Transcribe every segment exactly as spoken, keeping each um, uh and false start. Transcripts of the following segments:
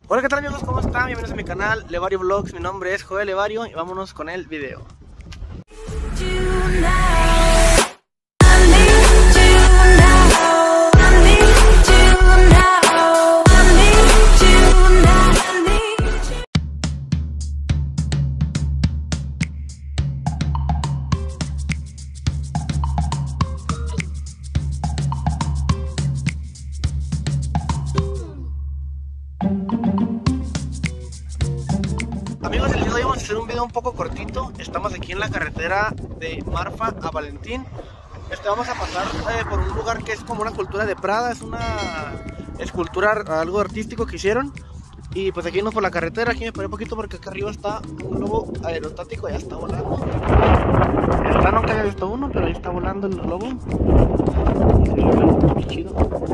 Hola, ¿qué tal amigos? ¿Cómo están? Bienvenidos a mi canal Levario Vlogs. Mi nombre es Joel Levario y vámonos con el video. Amigos, el día de hoy vamos a hacer un video un poco cortito. Estamos aquí en la carretera de Marfa a Valentín. Este, vamos a pasar eh, por un lugar que es como una cultura de Prada. Es una escultura, algo artístico que hicieron. Y pues aquí vamos por la carretera. Aquí me paré un poquito porque acá arriba está un globo aerostático. Ya está volando. Está, nunca había visto uno, pero ahí está volando el globo. Y se ve muy chido.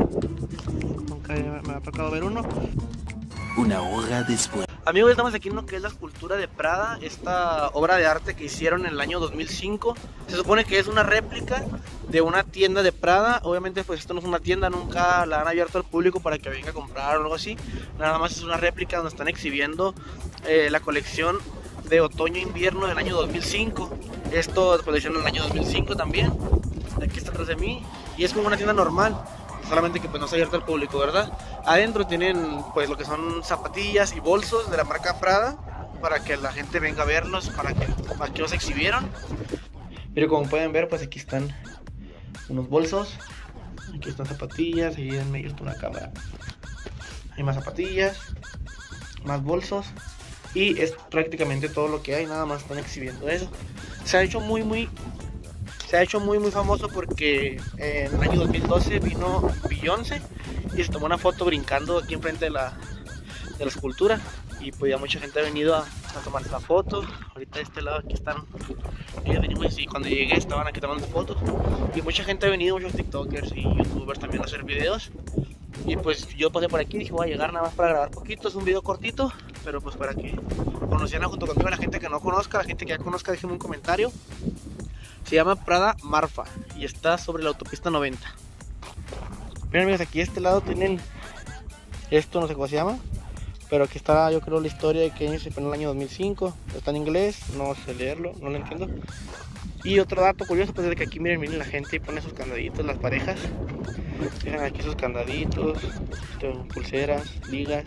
Nunca me ha tocado ver uno. Una hora después. Amigos, estamos aquí en lo que es la escultura de Prada, esta obra de arte que hicieron en el año dos mil cinco. Se supone que es una réplica de una tienda de Prada. Obviamente pues esto no es una tienda, nunca la han abierto al público para que venga a comprar o algo así. Nada más es una réplica donde están exhibiendo eh, la colección de otoño-invierno del año dos mil cinco. Esto pues, lo hicieron en el año dos mil cinco también. Aquí está atrás de mí y es como una tienda normal. Solamente que pues no se ha abierto al público, ¿verdad? Adentro tienen pues lo que son zapatillas y bolsos de la marca Prada para que la gente venga a verlos, para que aquí los exhibieron. Pero como pueden ver, pues aquí están unos bolsos, aquí están zapatillas, ahí en medio está una cámara. Hay más zapatillas, más bolsos y es prácticamente todo lo que hay, nada más están exhibiendo eso. Se ha hecho muy muy Se ha hecho muy muy famoso porque en el año dos mil doce vino Beyoncé y se tomó una foto brincando aquí enfrente de la, de la escultura. Y pues ya mucha gente ha venido a, a tomarse la foto. Ahorita de este lado aquí están. Ellos venimos y cuando llegué estaban aquí tomando fotos. Y mucha gente ha venido, muchos tiktokers y youtubers también a hacer videos. Y pues yo pasé por aquí y dije voy a llegar nada más para grabar poquito. Es un video cortito, pero pues para que conocieran junto conmigo a la gente que no conozca. La gente que ya conozca, déjenme un comentario. Se llama Prada Marfa y está sobre la autopista noventa. Miren amigos, aquí a este lado tienen esto, no sé cómo se llama, pero aquí está yo creo la historia de que se pone en el año dos mil cinco. Está en inglés, no sé leerlo, no lo entiendo. Y otro dato curioso pues es que aquí miren, miren la gente y pone sus candaditos, las parejas. Miren aquí sus candaditos, pulseras, ligas.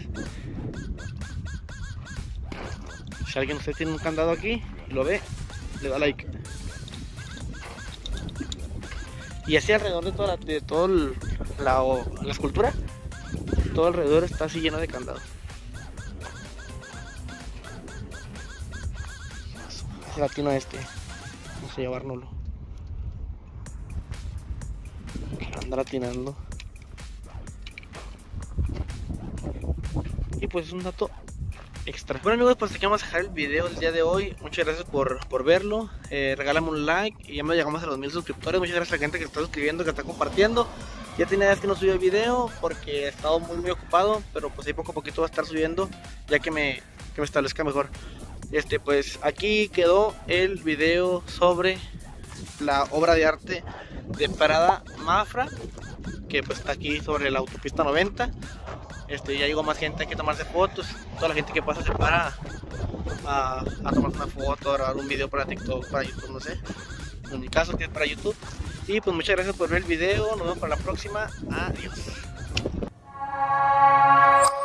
Si alguien de ustedes tiene un candado aquí y lo ve, le da like. Y así alrededor de toda la, de todo el, la, la escultura, todo alrededor está así lleno de candados. Es latino este, vamos a llevárnoslo. Anda latinando. Y pues es un dato extra. Bueno amigos, pues aquí vamos a dejar el video del día de hoy. Muchas gracias por, por verlo. eh, Regálame un like y ya me llegamos a los mil suscriptores. Muchas gracias a la gente que está suscribiendo, que está compartiendo. Ya tenía días que no subí el video porque he estado muy muy ocupado, pero pues ahí poco a poquito va a estar subiendo ya que me, que me establezca mejor. Este pues aquí quedó el video sobre la obra de arte de Prada Marfa, que pues está aquí sobre la autopista noventa. Este, ya llegó más gente, hay que tomarse fotos. Toda la gente que pasa se para a, a tomarse una foto, a grabar un video para TikTok, para YouTube, no sé. En mi caso que es para YouTube. Y pues muchas gracias por ver el video, nos vemos para la próxima. Adiós.